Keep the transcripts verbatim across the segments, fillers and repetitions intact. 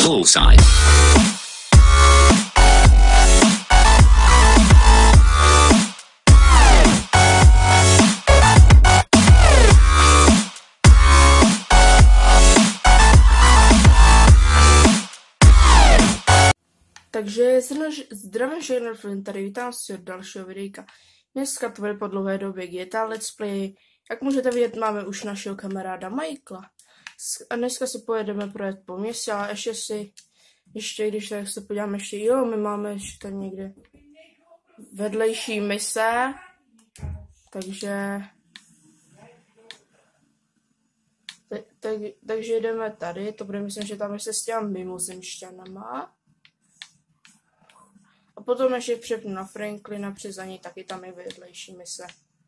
Bullseye. Takže zdravím všechno, tady vítám si od dalšího videjka. Dneska to bude po dlouhé době G T A Let's Play. Jak můžete vidět, máme už našeho kamaráda Michaela. A dneska si pojedeme projet po městě, ale ještě si, ještě když tak se podíváme ještě, jo, my máme ještě tady někde vedlejší mise. Takže... Tak, tak, takže jdeme tady, to bude myslím, že tam ještě s těmi mimozemšťanama. A potom ještě přepnu na Franklina, přes za něj taky tam je vedlejší mise.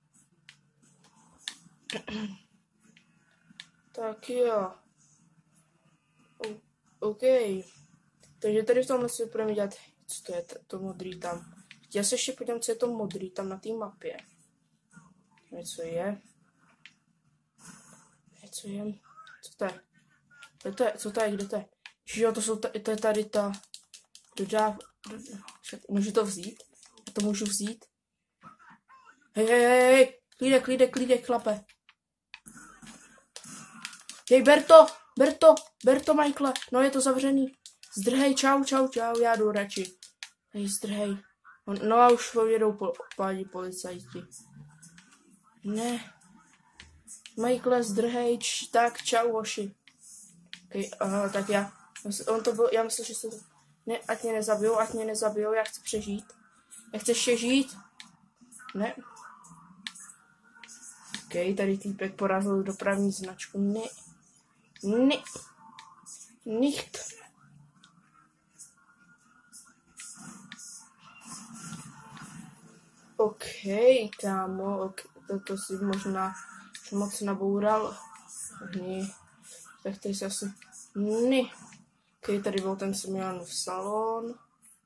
Tak jo. O, OK. Takže tady v tomhle si budeme dělat, co to je to modrý tam. Já se ještě podívám, co je to modrý tam na té mapě. Něco je. Něco je. Co to je? Kde to je? Co to je? Kde to je? Jo, to jsou ta, to je tady ta... Dodá... Můžu to vzít? Já to můžu vzít? Hej, hej, hej, hej, klídek, klídek, klídek, chlape. Hej, ber to, ber to, ber to, Michaele, no je to zavřený. Zdrhej, čau, čau, čau, já jdu radši. Hej, zdrhej. No a už povědou po, páni policajti. Ne. Michaele, zdrhej, č, tak, čau, hoši. Okay, aha, tak já, on to byl, já myslím, že se to... Ne, ať mě nezabijou, ať mě nezabijou, já chci přežít. Já chci ještě žít. Ne. OK, tady týpek porazil dopravní značku. Ne. Ne. Nicht. OK, kámo, okay. To, to si možná moc naboural. Ne. Tak tady se asi... Ne. OK, tady byl ten Simeonův salon.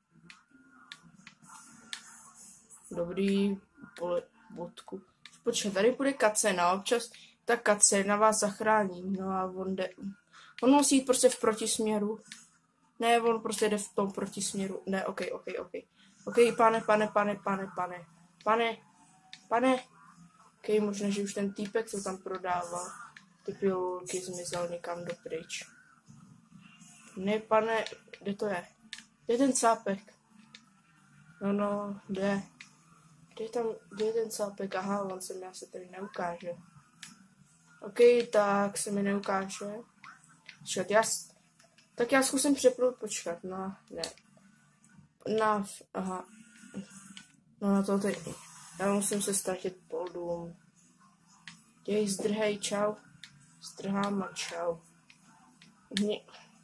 Dobrý, pole, bodku. Počkej, tady bude kacena, občas ta kacena vás zachrání. No a on jde, on musí jít prostě v protisměru. Ne, on prostě jde v tom protisměru. Ne, OK, OK, OK. OK, pane, pane, pane, pane, pane. Pane, pane. OK, možná, že už ten týpek, co tam prodával, ty pilulky zmizel někam dopryč. Ne, pane, kde to je? Kde je ten cápek? No, no, kde? Kde je tam, kde je ten cápek? Aha, on se mi asi tady neukáže. OK, tak se mi neukáže. Počkat, já, tak já zkusím přepnout, počkat, no, ne. Na, aha. No na to tady, já musím se ztratit pol dům. Děj, zdrhej, čau. Zdrhám a čau. Ně.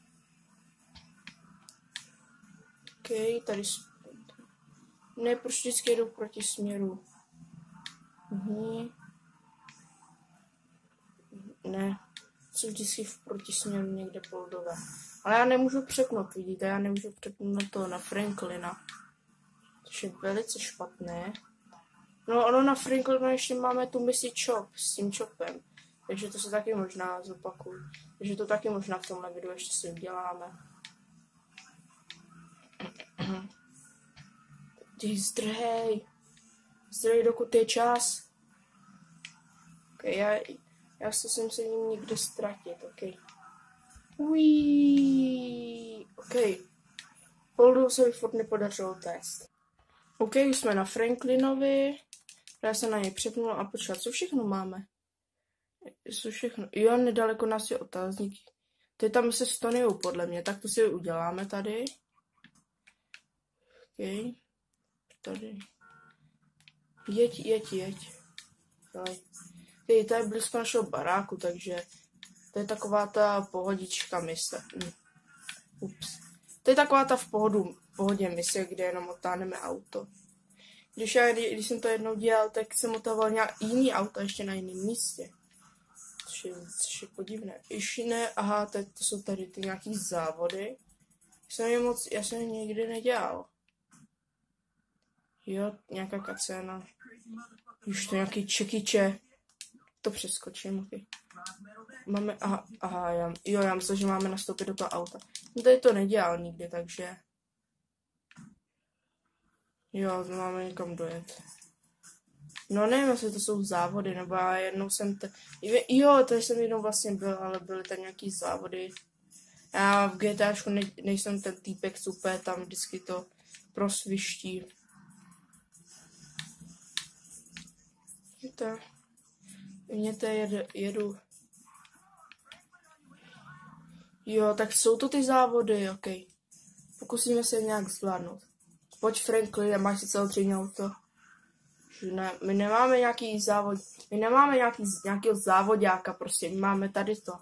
OK, tady... Ne, proč vždycky jedu proti směru? Mhm. Ne, jsou vždycky v protisměru někde poldové. Ale já nemůžu přepnout, vidíte, já nemůžu přepnout na to, na Franklina. To je velice špatné. No, ono na Franklina ještě máme tu misi Chop, s tím Chopem. Takže to se taky možná zopakuju. Takže to taky možná v tomhle videu ještě si uděláme. Ty zdrhej. Zdrhej, dokud je čas. Ok, já, já se jsem se ním někde ztratit, ok. Uiii, ok. Poldu se mi furt nepodařilo test. Ok, už jsme na Franklinovi. Já se na něj přepnul a počkat, co všechno máme? Co všechno? Jo, nedaleko nás je otázník. To je tam se s Tonyou, podle mě, tak to si uděláme tady. OK. Tady. Jeď, jeď, jeď. Tady. Tady, to je blízko našeho baráku, takže to je taková ta pohodička mise. Hm. Ups. To je taková ta v pohodu, pohodě mise, kde jenom otáhneme auto. Když, já, když jsem to jednou dělal, tak jsem otával nějak jiný auto ještě na jiném místě. Což je, což je podivné. Ještě ne, aha, to, to jsou tady ty nějaký závody. Jsem je moc, já jsem je nikdy nedělal. Jo, nějaká kacena. Už to nějaký čekyče. To přeskočím, ok. Máme, aha, aha, já, jo, já myslím, že máme nastoupit do toho auta. No tady to nedělal nikdy, takže... Jo, to máme někam dojet. No nevím, jestli to jsou závody, nebo já jednou jsem... T... Jo, tady jsem jednou vlastně byl, ale byly tam nějaký závody. Já v GTAčku ne, nejsem ten týpek super, tam vždycky to prosviští. To... Měte jedu, jedu. Jo, tak jsou to ty závody, ok. Pokusíme se nějak zvládnout. Pojď Franklin, máš si samozřejmě auto. Ne, my nemáme nějaký závod, my nemáme nějaký, nějakého závodáka, prostě, my máme tady to.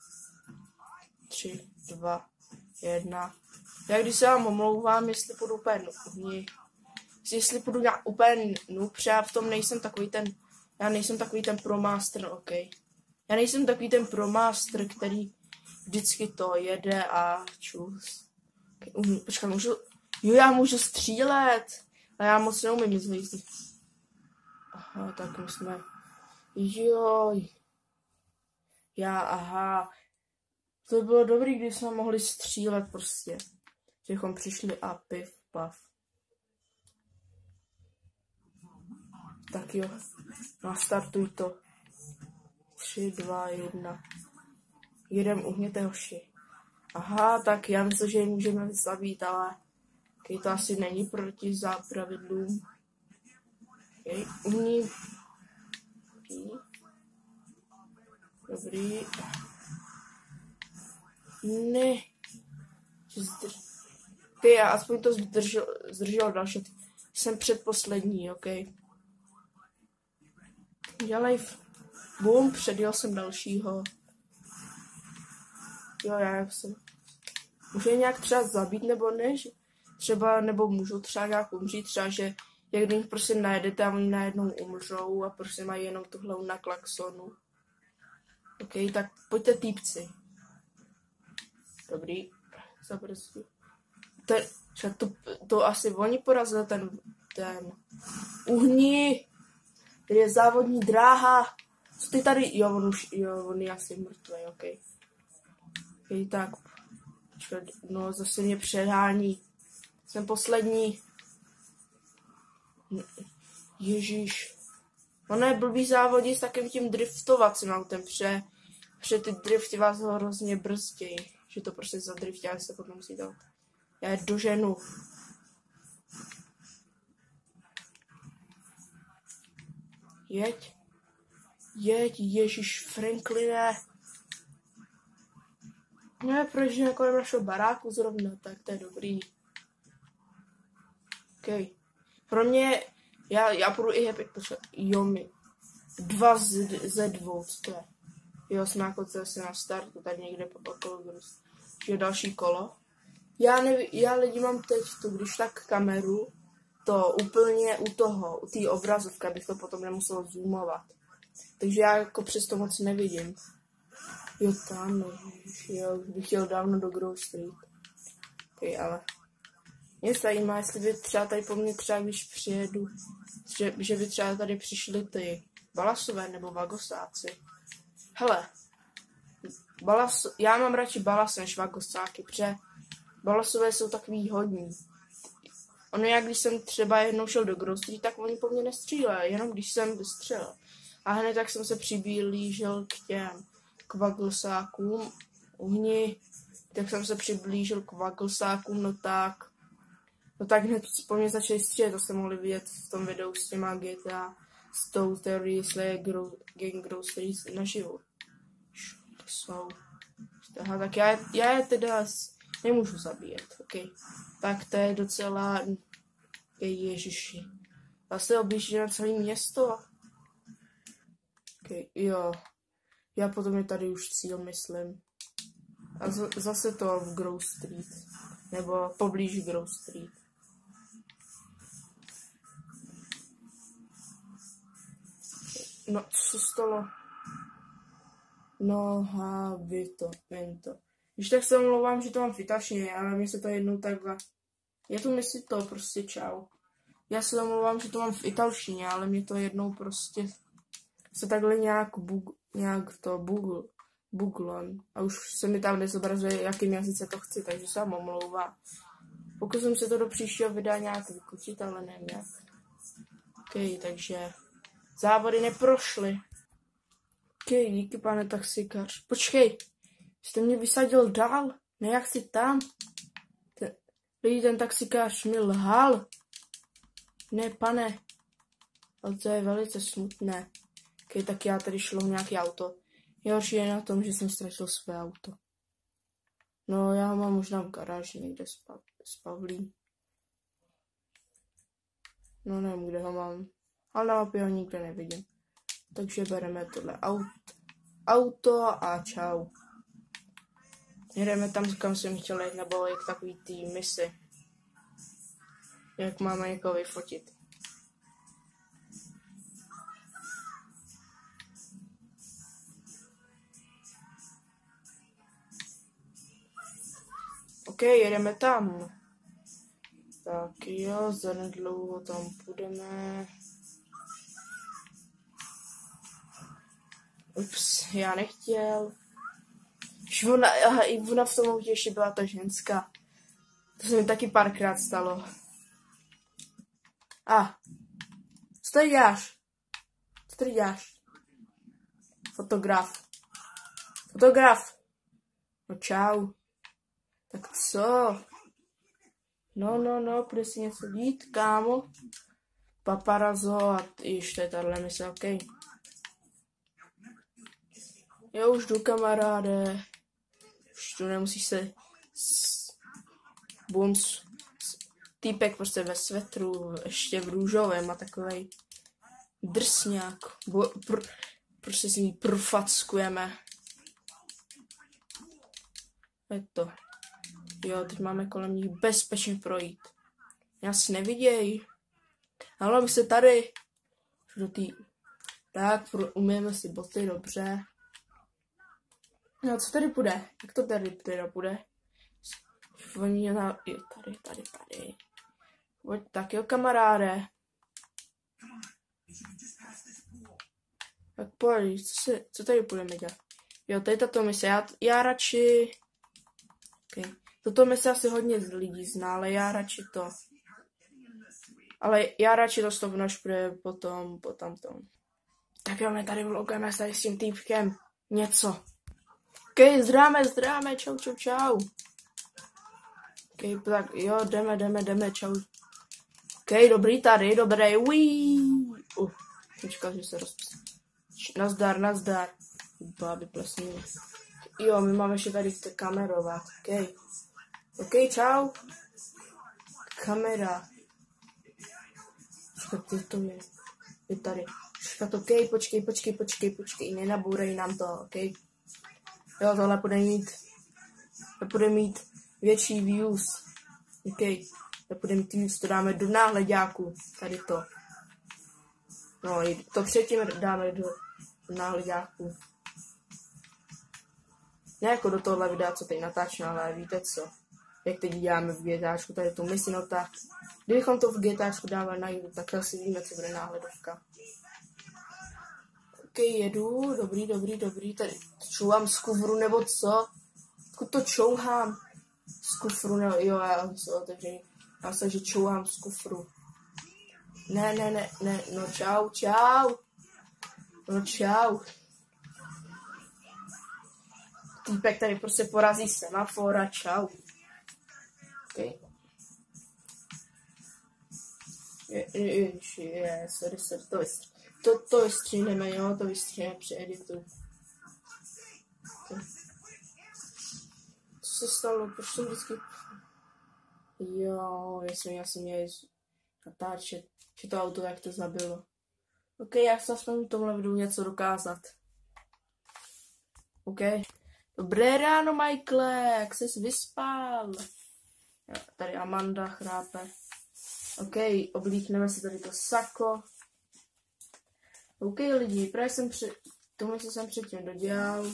Tři, dva, jedna. Já když se vám omlouvám, jestli půjdu úplně noob, jestli půjdu nějak úplně noob, já v tom nejsem takový ten, já nejsem takový ten promaster, ok. Já nejsem takový ten promaster, který vždycky to jede a čus. Okay, um, počkej, můžu, jo, já můžu střílet, a já moc neumím nic vyjízdit. Aha, tak my jsme, joj. Já, aha. To by bylo dobrý, když jsme mohli střílet prostě. Kdybychom přišli a piv, pav. Tak jo, nastartuj to. Tři, dva, jedna. Jedem, uhněte hoši. Aha, tak já myslím, že ji můžeme zabít, ale okay, to asi není proti zápravidlům. Okay, uhní. Okay. Dobrý. Ne. Ty, já aspoň to zdržel, zdržel další. Jsem předposlední, ok. Dělej. Bum, předjel jsem dalšího. Jo, já jsem. Můžu je nějak třeba zabít, nebo ne? Třeba, nebo můžu třeba nějak umřít, třeba, že jak když prostě najedete a oni najednou umřou a prostě mají jenom tuhle na klaxonu. Ok, tak pojďte týpci. Dobrý, zabrzdí. Ten, to, to asi oni porazili ten, ten uhni, který je závodní dráha. Co ty tady, jo, on už, jo, on je asi mrtvý, ok. Ok, tak, no zase mě předhání. Jsem poslední. Ježíš. Ono je blbý závodit s takým tím driftovacím autem, pře, pře ty drifty vás hrozně brzdějí. Že to prostě zadriftí, ale se potom musí dát. Já je doženu. Jeď. Jeď, Ježíš Frankline. No, proč ne kolem našeho baráku zrovna, tak to je dobrý. OK. Pro mě, já, já půjdu i happy, počkat, jo mi. Dva z, ze dvou, co to je? Jo, jsme jako se na startu, tady někde po okolo grus. Je další kolo. Já nevím, já lidi mám teď tu, když tak kameru, to úplně u toho, u té obrazovky, abych to potom nemusel zoomovat. Takže já jako přesto moc nevidím. Jo, tam, jo, bych jel dávno do Grove Street. Ok, ale mě zajímá, jestli by třeba tady po mně třeba, když přijedu, že, že by třeba tady přišli ty balasové nebo vagosáci. Hele, balas, já mám radši balas než vagosáky, protože balasové jsou takový hodní. Ono jak když jsem třeba jednou šel do Grove Street, tak oni po mně nestříleli, jenom když jsem vystřelil. A hned tak jsem se přiblížil k těm, k vagosákům, uhni, tak jsem se přiblížil k vagosákům, no tak, no tak hned po mě začali střílet, to se mohli vidět v tom videu s těma G T A, s tou teorií, jestli je Gro, Gang Grove Street naživu. To jsou, aha, tak já, já je teda nemůžu zabíjet, ok. Tak to je docela, ježiši, zase objíždí na celé město. Okay, jo. Já potom je tady už cíl, myslím. A z- zase to v Grove Street. Nebo poblíž Grove Street. No, co stalo? No, ha, vy to, vím to. Když tak se omlouvám, že to mám v italštině, ale mě se to jednou takhle... Je to myslí to, prostě čau. Já se omlouvám, že to mám v italštině, ale mě to jednou prostě... se takhle nějak, bug, nějak to bugl, buglon. A už se mi tam nezobrazuje, jakým jazyce to chci, takže se vám omlouvám. Pokusím se to do příštího videa nějak vykutit, ale nevím jak. Ok, takže závody neprošly. Ok, díky pane taxikář. Počkej, jste mě vysadil dál? Ne, já chci tam. Ten, lidi, ten taxikář mi lhal. Ne, pane. Ale to je velice smutné. Ok, tak já tady šlo nějaký auto. Je horší je na tom, že jsem ztratil své auto. No, já ho mám možná v garáži někde spav, spavlí. No, nevím, kde ho mám. Ale na mapě ho nikde nevidím. Takže bereme tohle auto, auto a čau. Jedeme tam, kam jsem chtěl jít, nebo jak takový tý misi. Jak máme někoho vyfotit. Ok, jedeme tam. Tak jo, zanedlouho tam půjdeme. Ups, já nechtěl. Ona, aha, i ona v tom autě ještě byla ta ženská. To se mi taky párkrát stalo. A, ah, co tady děláš? Co tady děláš? Fotograf. Fotograf. No čau. Tak co? No, no, no, bude si něco dít, kámo. Paparazzo a již to je tahle mise, ok. Jo, už jdu, kamaráde. Už tu nemusíš se... Buns. Týpek prostě ve svetru, ještě v růžovém a takovej drsňák. Pr, prostě si ji profackujeme. Je to. Jo, teď máme kolem nich bezpečně projít. Já si neviděj. Ale my se tady. Do tý... Tak, umíme si boty, dobře. No, co tady půjde? Jak to tady teda půjde? Oni na... Jo, tady, tady, tady. Pojď, tak jo, kamaráde. Tak pojď, co, se, co tady budeme dělat? Jo, tady tato mise, já, já radši... Okay. Toto mise asi hodně lidí zná, ale já radši to... Ale já radši to stopnu, až bude potom, potom tom. Tak jo, my tady vlogujeme tady s tím týpkem něco. Ok, zdráme, zdráme, čau, čau, čau. Ok, tak jo, jdeme, jdeme, jdeme, čau. Ok, dobrý tady, dobrý, uí. Uh, počkal, že se rozpustí. Nazdar, nazdar. Báby plesní. Jo, my máme ještě tady kamerovat, ok. Ok, čau. Kamera. Počkej, to je. Je tady. Počkat, ok, počkej, počkej, počkej, počkej, nenabourej nám to, ok. Jo, tohle bude mít, to bude mít větší views, ok. To bude mít views, to dáme do náhledáku, tady to. No, to předtím dáme do, do náhledáku. Ne jako do tohle videa, co teď natáčím, ale víte co. Jak teď děláme v GTAčku, tady tu misi, no tak. Kdybychom to v GTAčku dávali na YouTube, tak asi víme, co bude náhledovka. Ok, jedu, dobrý, dobrý, dobrý, tady čouhám z kufru, nebo co? Odkud to čouhám? Z kufru, nebo jo, já se otevřený. Já se, že čouhám z kufru. Ne, ne, ne, ne, no čau, čau. No čau. Týpek tady prostě porazí semafora, čau. Ok. Je, je, je, je, sorry, sorry, to vystř... To, to vystříneme, jo, to vystříneme při editu. Okay. Co se stalo, proč jsem vždycky... Jo, jestli já jsem měl natáčet, že to auto jak to zabilo. Ok, já se aspoň v tomhle videu něco dokázat. Ok. Dobré ráno, Michaele, jak ses vyspal? Jo, tady Amanda chrápe. Ok, oblíkneme si tady to sako. Ok, lidi, právě jsem před... Tomu, co jsem předtím dodělal.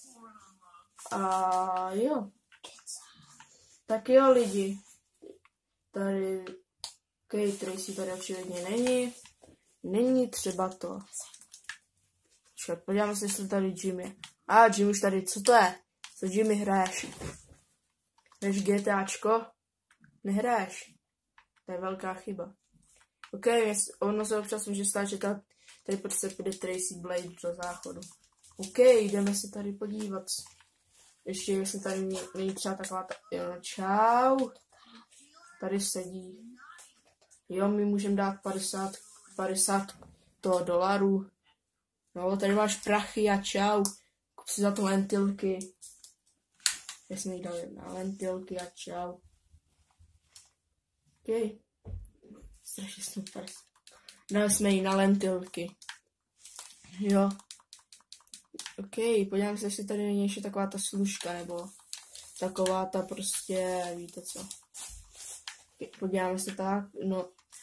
A jo. Tak jo, lidi. Tady... Ok, Tracy tady očividně není. Není třeba to. Podíváme se, jestli tady Jim je. A ah, Jim už tady, co to je? Co Jimmy hraješ? Hraješ GTAčko? Nehraješ. To je velká chyba. OK, ono se občas může stát, že ta, tady prostě půjde Tracy Blade do záchodu. OK, jdeme se tady podívat. Ještě jestli tady není třeba taková ta... Jo, čau. Tady sedí. Jo, my můžeme dát padesát, padesát to dolarů. No, tady máš prachy a čau. Kup si za to lentilky. Já jsem jí dal jedna lentilky a čau. OK. Strašně super. Dali jsme jí na lentilky. Jo. OK, podívám se, jestli tady není ještě taková ta služka, nebo taková ta prostě, víte co. Okay, podíváme se tak, no.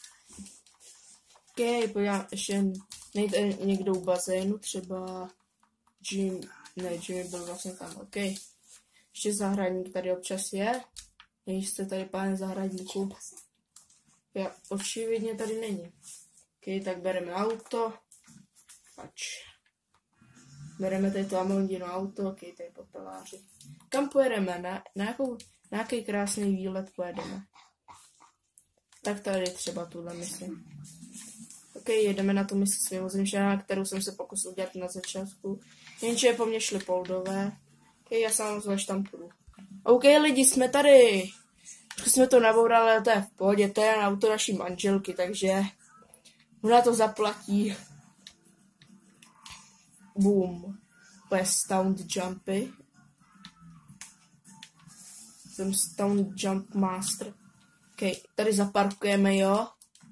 OK, podívám, ještě nejde někdo u bazénu, třeba Jim, ne, Jimmy byl vlastně tam, OK. Ještě zahradník tady občas je. Nejste tady, pane zahradníku. Já, očividně tady není. OK, tak bereme auto. Pač. Bereme tady to Amondino auto, OK, tady popeláři. Kam pojedeme? Na, na, jakou, na jaký krásný výlet pojedeme? Tak tady třeba tuhle misi. OK, jedeme na tu misi s mimozemštěná, kterou jsem se pokusil udělat na začátku. Jenže po mně šli poldové. OK, já sám zvlášť tam půjdu. OK, lidi, jsme tady. Už jsme to nabourali, ale to je v pohodě, to je na auto naší manželky, takže ona to zaplatí. Boom. To je stunt jumpy. Jsem stunt jump master. OK, tady zaparkujeme, jo.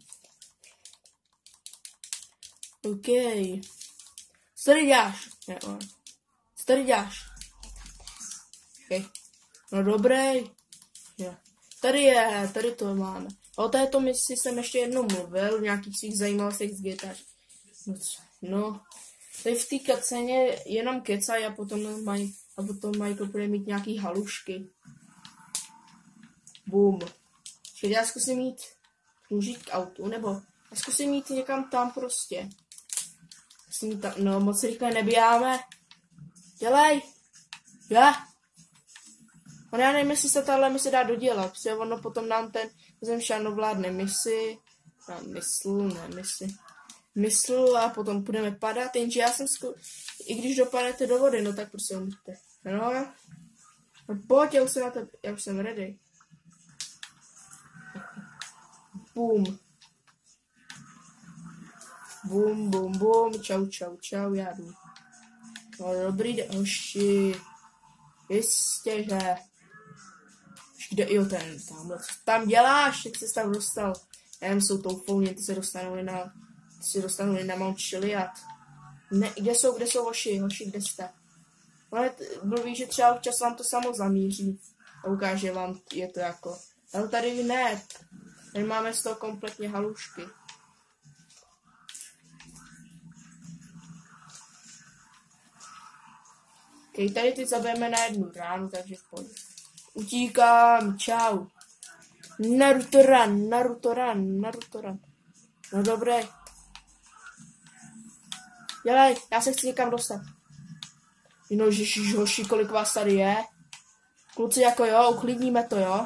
OK. Co tady děláš? Ne, on. Co tady děláš? OK. No dobrý. Jo. Tady je, tady to máme. O této misi jsem ještě jednou mluvil, v nějakých svých zajímavostech z G T A. No, no. Tady v té kaceně jenom kecají a potom mají, a potom Michael bude mít nějaký halušky. Boom. Čili já zkusím jít, můžu jít k autu, nebo já zkusím jít někam tam prostě. Zkusím tam, no moc rychle nebíjáme. Dělej. Já. On já nevím, jestli se tahle mise dá dodělat, protože ono potom nám ten zemšan ovládne misi, a mysl, ne misi, mysl a potom budeme padat, jenže já jsem zku... i když dopadnete do vody, no tak prostě umíte. No, no pojď, já už jsem na tebe, já už jsem ready. Boom. Boom, boom, boom, čau, čau, čau, já jdu. No dobrý den, hoši. Jistě, že. Kde jo ten, tamhle, co tam děláš, jak jsi tam dostal? Já nevím, jsou tou founě, ty se dostanou na, ty se dostanou na Mount Chiliad. Ne, kde jsou, kde jsou hoši, hoši, kde jste? Ale mluví, že třeba občas vám to samo zamíří a ukáže vám, je to jako, ale tady ne, tady máme z toho kompletně halušky. Okay, tady teď zabijeme na jednu ránu, takže v pohodě. Utíkám, čau. Naruto run, Naruto run, Naruto run. No dobré. Dělej, já se chci někam dostat. No ježiš, hoši, kolik vás tady je? Kluci, jako jo, uklidníme to, jo?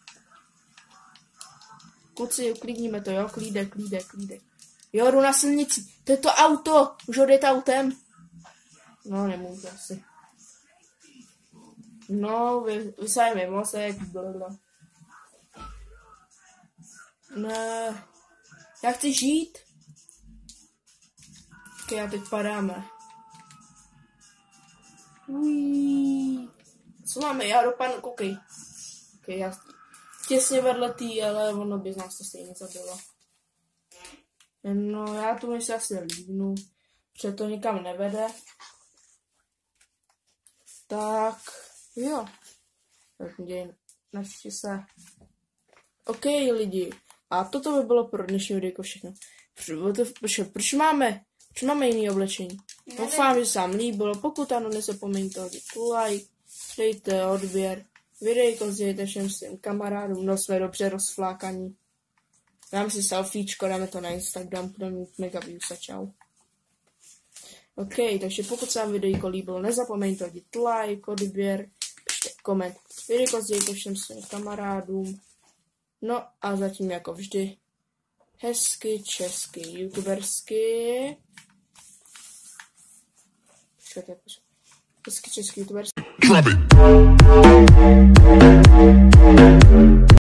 Kluci, uklidníme to, jo? Klídek, klídek, klídek. Jo, jdu na silnici. To je to auto. Už odjet autem. No, nemůžu asi. No, vy, vysajeme mozek, blablabla. Ne, já chci žít. Ok, já teď padáme. Ují. Co máme? Já dopadnu, koukej. Ok, já těsně vedle tý, ale ono by z nás to stejně zabilo. No, já tu si asi líbnu, protože to nikam nevede. Tak, jo. Tak děj, našti se. OK, lidi. A toto by bylo pro dnešní videjko všechno. Proč, proč máme, proč máme jiný oblečení? Doufám, že se vám líbilo. Pokud ano, nezapomeňte hodit like, dejte odběr, videjko sdělejte všem svým kamarádům, no jsme dobře rozflákaní. Dáme si selfiečko, dáme to na Instagram, budeme mít mega views a čau. OK, takže pokud se vám videjko líbilo, nezapomeňte hodit like, odběr, pište koment. Videjko sdělíte všem svým kamarádům. No a zatím jako vždy hezky, česky, youtubersky. Počkejte, hezky, česky, youtubersky.